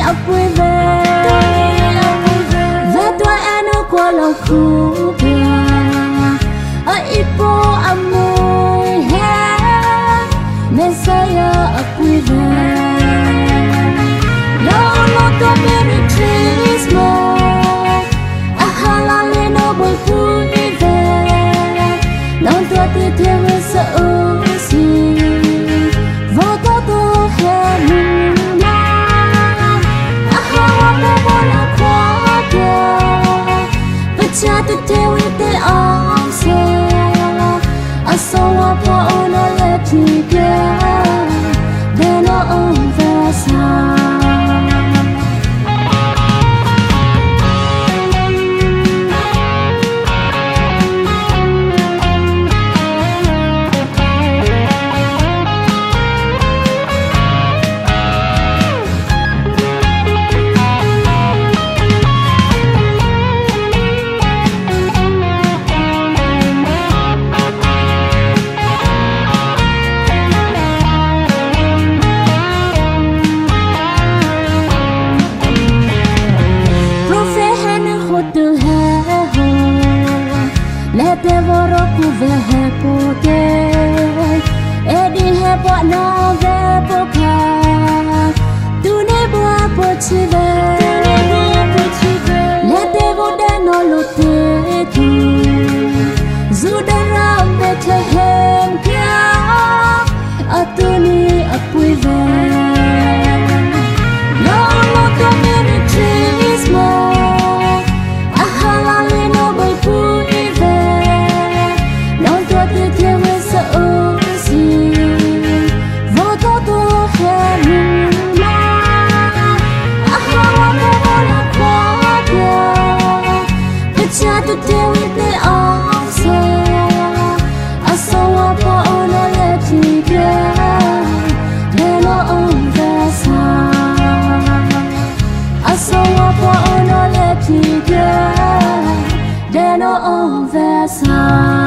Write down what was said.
vui vẻ và tôi anh ở qua lòng khu ở ipo amor ha Messiah vui vẻ no to Merry Christmas ahalale no boy vui vẻ non tua ti theo sợ si vô có tôi hè mùa ahalale bola qua kia cha tu theo te on se asawa po ona leti kia de no over te voro ku ve he pote e di he po no ve po ka tu ne bo po chi ve le te vo de no lo te tu zu de ram de te hem kya a tu ni a pui ve no lo to Merry Christmas ahalale no boy pui to deal with it all, so I saw up on a lefty girl, then on the side. I saw up on a lefty girl, then on the side.